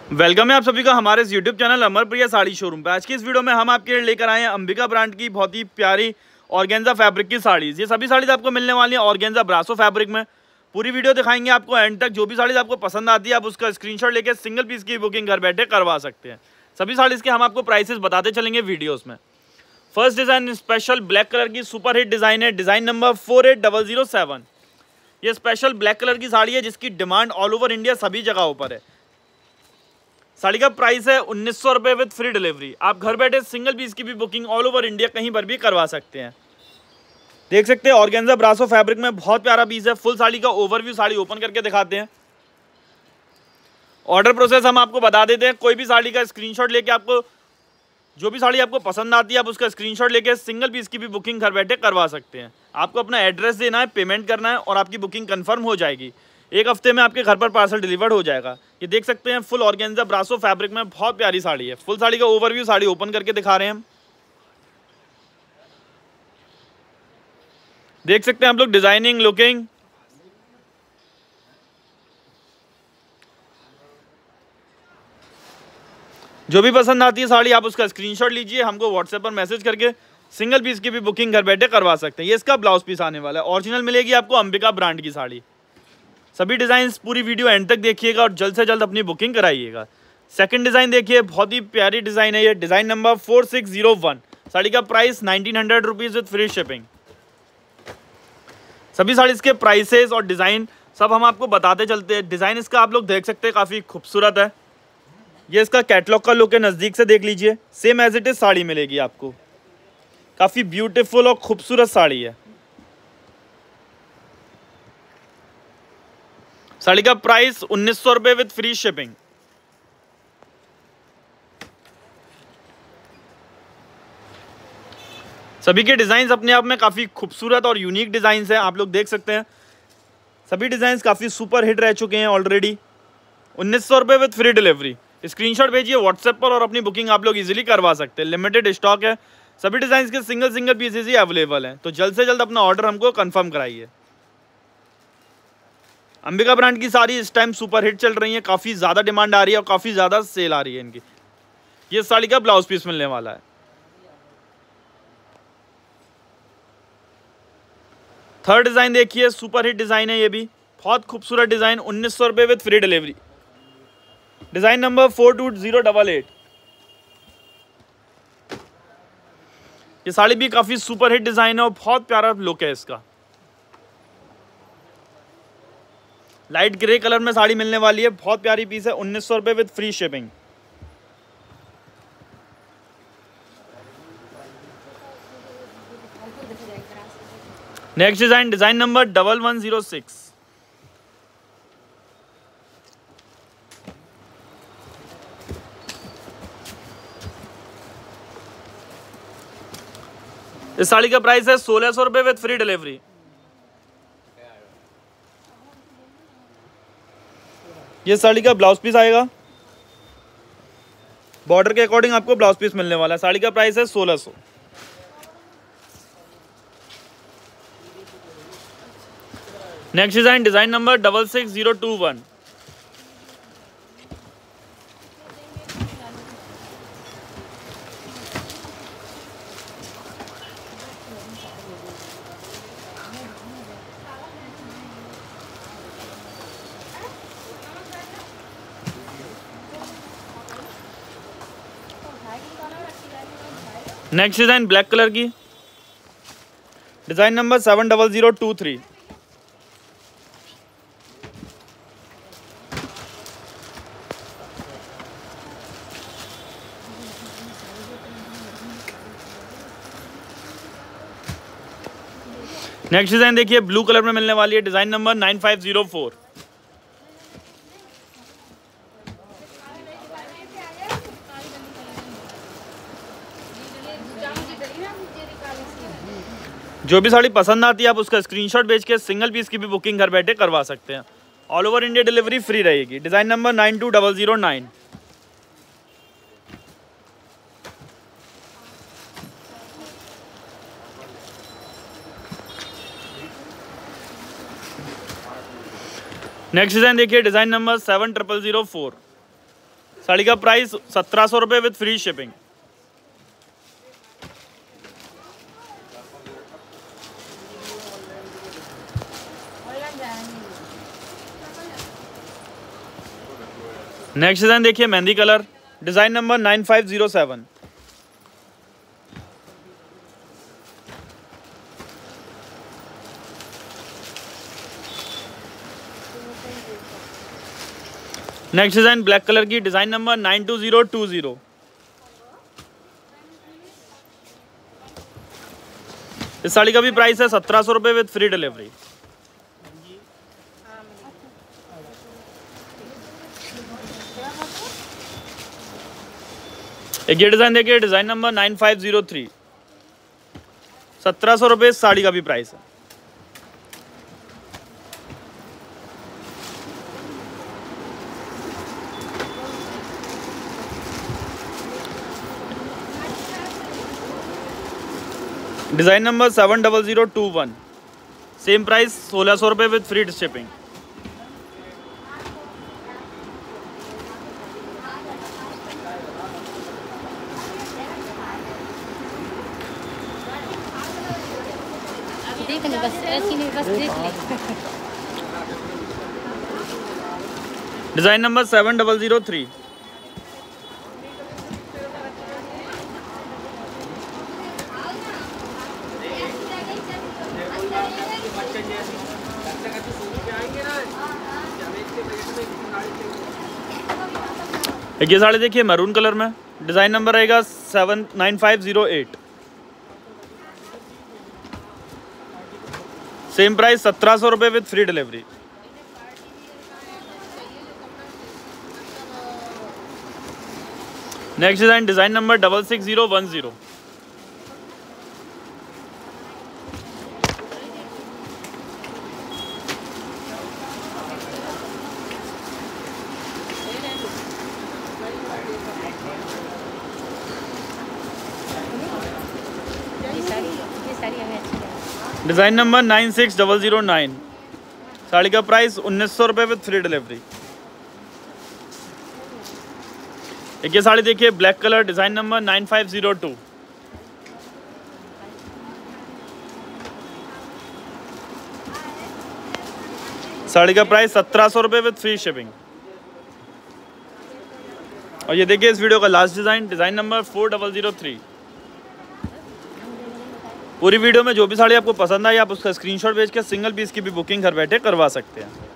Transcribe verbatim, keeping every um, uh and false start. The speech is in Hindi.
वेलकम है आप सभी का हमारे इस YouTube channel Amar Priya sari showroom पे। आज की इस वीडियो में हम आपके लिए लेकर आए हैं अंबिका ब्रांड की बहुत ही प्यारी ऑर्गेन्जा फैब्रिक की साड़ीज़। ये सभी साड़ीज़ आपको मिलने वाली हैं ऑर्गेन्जा ब्रासो फैब्रिक में। पूरी वीडियो दिखाएंगे आपको एंड तक। जो भी साड़ीज़ आपको पसंद आती है आप उसका स्क्रीनशॉट लेकर सिंगल पीस की बुकिंग घर बैठे करवा सकते हैं। सभी साड़ीज़ के हम आपको प्राइसेस बताते चलेंगे वीडियोज़ में। First design special black colour की सुपर हिट डिज़ाइन है, design number four eight double zero seven. ये स्पेशल ब्लैक कलर की साड़ी है जिसकी डिमांड ऑल ओवर इंडिया सभी जगहों पर है। साड़ी का प्राइस है उन्नीस सौ रुपये विद फ्री डिलीवरी। आप घर बैठे सिंगल पीस की भी बुकिंग ऑल ओवर इंडिया कहीं पर भी करवा सकते हैं। देख सकते हैं ऑर्गेन्जा ब्रासो फैब्रिक में बहुत प्यारा पीस है। फुल साड़ी का ओवरव्यू साड़ी ओपन करके दिखाते हैं। ऑर्डर प्रोसेस हम आपको बता देते हैं। कोई भी साड़ी का स्क्रीनशॉट लेके आपको जो भी साड़ी आपको पसंद आती है आप उसका स्क्रीनशॉट लेके सिंगल पीस की भी बुकिंग घर बैठे करवा सकते हैं। आपको अपना एड्रेस देना है, पेमेंट करना है और आपकी बुकिंग कंफर्म हो जाएगी। एक हफ्ते में आपके घर पर पार्सल डिलीवर्ड हो जाएगा। ये देख सकते हैं फुल ऑर्गेन्जा ब्रासो फैब्रिक में बहुत प्यारी साड़ी है। फुल साड़ी का ओवरव्यू साड़ी ओपन करके दिखा रहे हैं हम। देख सकते हैं आप लोग डिजाइनिंग लुकिंग। जो भी पसंद आती है साड़ी आप उसका स्क्रीनशॉट लीजिए, हमको व्हाट्सएप पर मैसेज करके सिंगल पीस की भी बुकिंग घर बैठे करवा सकते हैं। ये इसका ब्लाउज पीस आने वाला है। ओरिजिनल मिलेगी आपको अंबिका ब्रांड की साड़ी। सभी डिज़ाइंस पूरी वीडियो एंड तक देखिएगा और जल्द से जल्द अपनी बुकिंग कराइएगा। सेकंड डिज़ाइन देखिए, बहुत ही प्यारी डिज़ाइन है ये, design number four six zero one. Sari का price nineteen hundred rupees with free shipping. सभी साड़ीज़ के प्राइसेस और डिज़ाइन सब हम आपको बताते चलते हैं। डिज़ाइन इसका आप लोग देख सकते हैं काफ़ी खूबसूरत है। ये इसका कैटलॉग का लुक है, नज़दीक से देख लीजिए। Same as it is sari मिलेगी आपको। काफ़ी ब्यूटीफुल और खूबसूरत साड़ी है। साड़ी का प्राइस उन्नीस सौ रुपये विद फ्री शिपिंग। सभी के डिज़ाइंस अपने आप में काफ़ी खूबसूरत और यूनिक डिज़ाइंस हैं। आप लोग देख सकते हैं सभी डिज़ाइंस काफ़ी सुपर हिट रह चुके हैं ऑलरेडी। उन्नीस सौ रुपये विद फ्री डिलीवरी। स्क्रीनशॉट भेजिए व्हाट्सएप पर और अपनी बुकिंग आप लोग इजीली करवा सकते हैं। लिमिटेड स्टॉक है। सभी डिज़ाइंस के सिंगल सिंगल पीसेस ही अवेलेबल हैं, तो जल्द से जल्द अपना ऑर्डर हमको कंफर्म कराइए। अंबिका ब्रांड की साड़ी इस टाइम सुपर हिट चल रही है। काफ़ी ज़्यादा डिमांड आ रही है और काफ़ी ज़्यादा सेल आ रही है इनकी। ये साड़ी का ब्लाउज पीस मिलने वाला है। थर्ड डिज़ाइन देखिए, सुपर हिट डिज़ाइन है ये भी, बहुत खूबसूरत डिज़ाइन। उन्नीस सौ रुपये with free delivery. Design number four two zero double eight. ये साड़ी भी काफ़ी सुपर हिट डिज़ाइन है और बहुत प्यारा लुक है इसका। लाइट ग्रे कलर में साड़ी मिलने वाली है। बहुत प्यारी पीस है। उन्नीस सौ रुपये with free shipping. Next design, design number double one zero six. इस साड़ी का प्राइस है सोलह सौ रुपये विद फ्री डिलीवरी। ये साड़ी का ब्लाउज पीस आएगा। बॉर्डर के अकॉर्डिंग आपको ब्लाउज पीस मिलने वाला है। साड़ी का प्राइस है सोलह सौ। Next design, design number double six zero two one. Next design black colour की, design number seven double zero two three. Next design देखिए ब्लू कलर में मिलने वाली है। Design number nine five zero four. जो भी साड़ी पसंद आती है आप उसका स्क्रीनशॉट भेज के सिंगल पीस की भी बुकिंग घर बैठे करवा सकते हैं। All over India delivery free रहेगी। Design number nine two double zero nine. Next design देखिए, design number seven triple zero four. Sari का प्राइस सत्रह सौ रुपये with free shipping. Next design देखिए mehndi colour, design number nine five zero seven. Next design black colour की, design number nine two zero two zero. इस साड़ी का भी प्राइस है सत्रह सौ रुपये विद फ्री डिलीवरी। एक ये डिज़ाइन देखिए, design number nine five zero three. सत्रह सौ रुपये इस साड़ी का भी प्राइस है। Design number seven double zero two one. Same price सोलह सौ रुपये विद फ्री शिपिंग। देख ले बस, ऐसी नहीं, बस देख ले। Design number seven double zero three. एक ये साड़ी देखिए मैरून कलर में, डिज़ाइन नंबर रहेगा seven nine five zero eight. Same price सत्रह सौ रुपये with free delivery. Next design, design number double six zero one zero. Design number nine six double zero nine. Sari का प्राइस उन्नीस सौ रुपये विद फ्री डिलीवरी। एक ये साड़ी देखिए black colour, design number nine five zero two. Sari का प्राइस सत्रह सौ रुपये विद फ्री शिपिंग। और ये देखिए इस वीडियो का last design, design number four double zero three. पूरी वीडियो में जो भी साड़ी आपको पसंद आई आप उसका स्क्रीनशॉट भेज के सिंगल पीस की भी बुकिंग घर बैठे करवा सकते हैं।